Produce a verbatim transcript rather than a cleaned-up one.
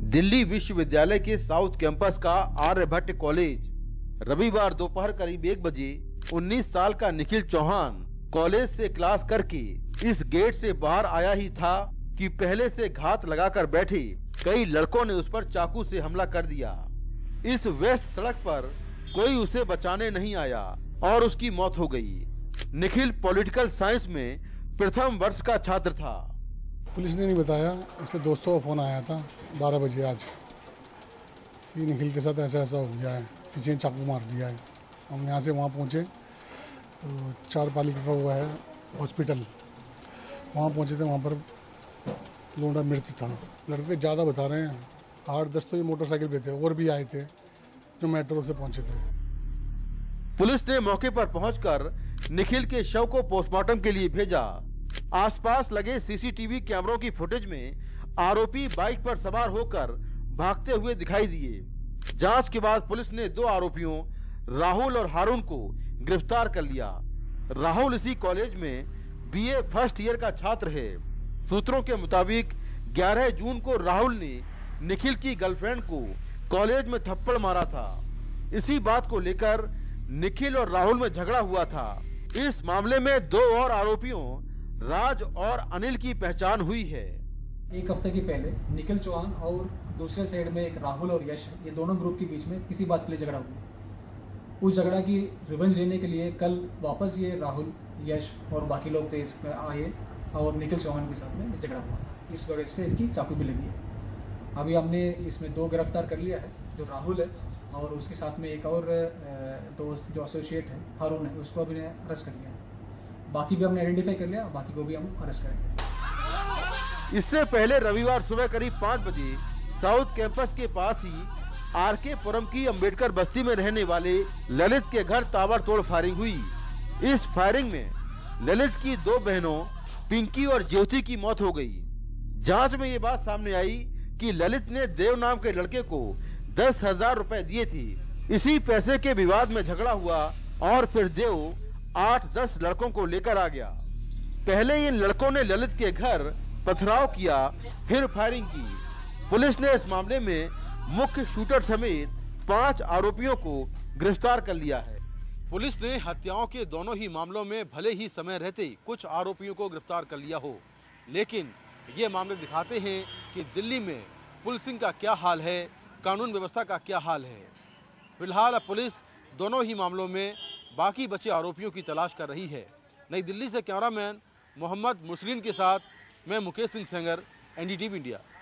दिल्ली विश्वविद्यालय के south campus का आर्यभट्ट कॉलेज। रविवार दोपहर करीब एक बजे उन्नीस साल का निखिल चौहान कॉलेज से क्लास करके इस गेट से बाहर आया ही था कि पहले से घात लगाकर बैठे कई लड़कों ने उस पर चाकू से हमला कर दिया। इस व्यस्त सड़क पर कोई उसे बचाने नहीं आया और उसकी मौत हो गई। निखिल पॉलिटिकल साइंस में प्रथम वर्ष का छात्र था। पुलिस ने नहीं बताया, इसलिए दोस्तों का फोन आया था बारह बजे आज कि निखिल के साथ ऐसा ऐसा हो गया है, किसी ने चाकू मार दिया है। हम यहाँ से वहाँ पहुँचे तो चार पाली का हुआ है हॉस्पिटल, वहाँ पहुँचे थे, वहाँ पर लोंडा मृत था। लड़के ज़्यादा बता रहे हैं, आठ दस तो ये मोटरसाइकिल पे थे और भी आए थे जो मेट्रो से पहुँचे थे। पुलिस ने मौके पर पहुंचकर निखिल के शव को पोस्टमार्टम के लिए भेजा। आसपास लगे सीसीटीवी कैमरों की फुटेज में आरोपी बाइक पर सवार होकर भागते हुए दिखाई दिए। जांच के बाद पुलिस ने दो आरोपियों राहुल और हारून को गिरफ्तार कर लिया। राहुल इसी कॉलेज में बीए फर्स्ट ईयर का छात्र है। सूत्रों के मुताबिक ग्यारह जून को राहुल ने निखिल की गर्लफ्रेंड को कॉलेज में थप्पड़ मारा था। इसी बात को लेकर निखिल और राहुल में झगड़ा हुआ था। इस मामले में दो और आरोपियों राज और अनिल की पहचान हुई है। एक हफ्ते की पहले निखिल चौहान और दूसरे साइड में एक राहुल और यश, ये दोनों ग्रुप के बीच में किसी बात के लिए झगड़ा हुआ। उस झगड़ा की रिवेंज लेने के लिए कल वापस ये राहुल, यश और बाकी लोग थे इसमें आए और निखिल चौहान के साथ में झगड़ा हुआ। इस वजह से इनकी चाकू भी लगी है। अभी हमने इसमें दो गिरफ्तार कर लिया है, जो राहुल है और उसके साथ में एक और दोस्त जो एसोसिएट है हारून है, उसको भी अरेस्ट कर लिया। बाकी भी हमने आइडेंटिफाई कर लिया, बाकी को भी हम अरेस्ट करेंगे। इससे पहले रविवार सुबह करीब पाँच बजे साउथ कैंपस के पास ही आर के पुरम की अंबेडकर बस्ती में रहने वाले ललित के घर ताबड़तोड़ फायरिंग हुई। इस फायरिंग में ललित की दो बहनों पिंकी और ज्योति की मौत हो गई। जांच में ये बात सामने आई कि ललित ने देव नाम के लड़के को दस हजार रुपए दिए थे। इसी पैसे के विवाद में झगड़ा हुआ और फिर देव आठ दस लड़कों को लेकर आ गया। पहले इन लड़कों ने ललित के घर पथराव किया, फिर फायरिंग की। पुलिस ने इस मामले में मुख्य शूटर समेत पांच आरोपियों को गिरफ्तार कर लिया है। पुलिस ने हत्याओं के दोनों ही मामलों में भले ही समय रहते कुछ आरोपियों को गिरफ्तार कर लिया हो, लेकिन ये मामले दिखाते हैं कि दिल्ली में पुलिसिंग का क्या हाल है, कानून व्यवस्था का क्या हाल है। फिलहाल अब पुलिस दोनों ही मामलों में बाकी बचे आरोपियों की तलाश कर रही है। नई दिल्ली से कैमरामैन मोहम्मद मुसलिन के साथ मैं Mukesh Singh Sengar, N D T V India.